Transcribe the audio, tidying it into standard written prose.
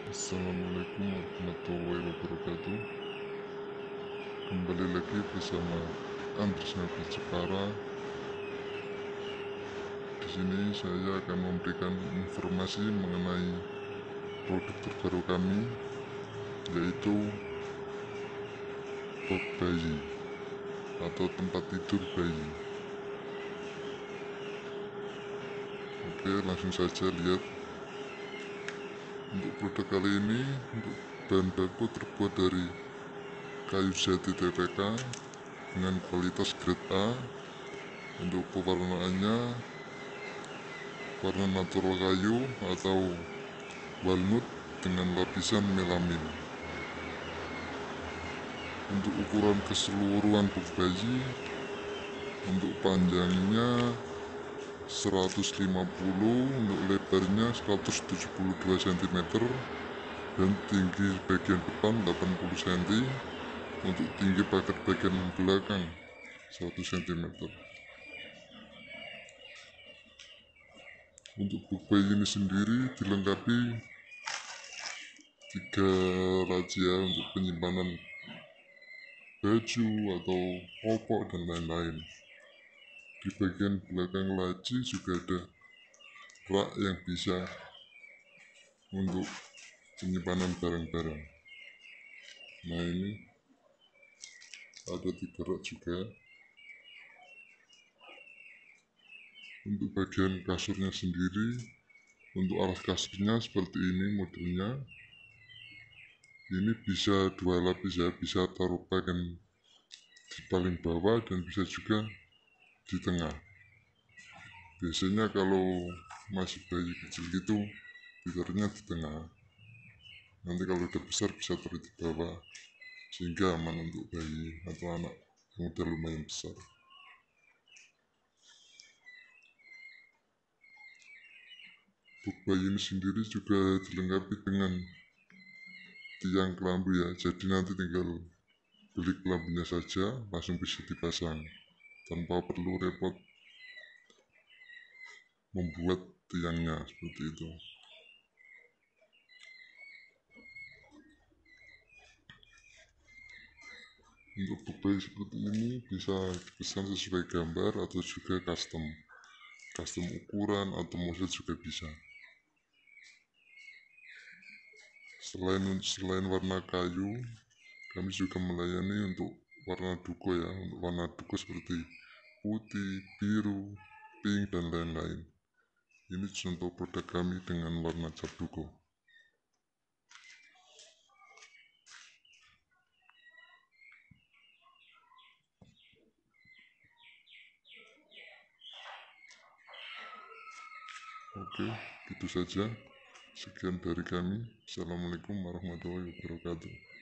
Assalamualaikum warahmatullahi wabarakatuh. Kembali lagi bersama Andres Nabil Jepara. Di sini saya akan memberikan informasi mengenai produk terbaru kami, yaitu box bayi atau tempat tidur bayi. Oke, langsung saja lihat. Untuk produk kali ini, untuk bahan baku terbuat dari kayu jati TPK dengan kualitas grade A. Untuk pewarnaannya warna natural kayu atau walnut dengan lapisan melamin. Untuk ukuran keseluruhan box bayi, untuk panjangnya 150, untuk lebarnya 172 cm, dan tinggi bagian depan 80 cm, untuk tinggi pagar bagian belakang 1 cm. Untuk box bayi ini sendiri dilengkapi 3 razia untuk penyimpanan baju atau popok dan lain-lain. Di bagian belakang laci juga ada rak yang bisa untuk penyimpanan barang-barang. Nah, ini ada 3 rak juga. Untuk bagian kasurnya sendiri, untuk alas kasurnya seperti ini modelnya. Ini bisa 2 lapis ya, bisa taruh bagian di paling bawah dan bisa juga di tengah. Biasanya kalau masih bayi kecil gitu tidurnya di tengah, nanti kalau udah besar bisa taruh di bawah sehingga aman untuk bayi atau anak yang udah lumayan besar. Box bayi ini sendiri juga dilengkapi dengan tiang kelambu ya, jadi nanti tinggal beli kelambunya saja langsung bisa dipasang tanpa perlu repot membuat tiangnya seperti itu. Untuk box bayi seperti ini bisa dipesan sesuai gambar atau juga custom ukuran atau model juga bisa. Selain warna kayu, kami juga melayani untuk warna duko ya, untuk warna duko seperti putih, biru, pink, dan lain-lain. Ini contoh produk kami dengan warna cat duko. Oke, gitu saja. Sekian dari kami. Assalamualaikum warahmatullahi wabarakatuh.